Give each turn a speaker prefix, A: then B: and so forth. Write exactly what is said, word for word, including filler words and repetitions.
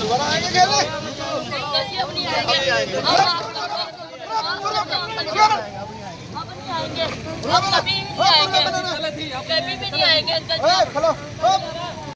A: दोबारा आएंगे खेलने?
B: अब नहीं आएंगे, हम कभी नहीं आएंगे, कभी भी नहीं आएंगे।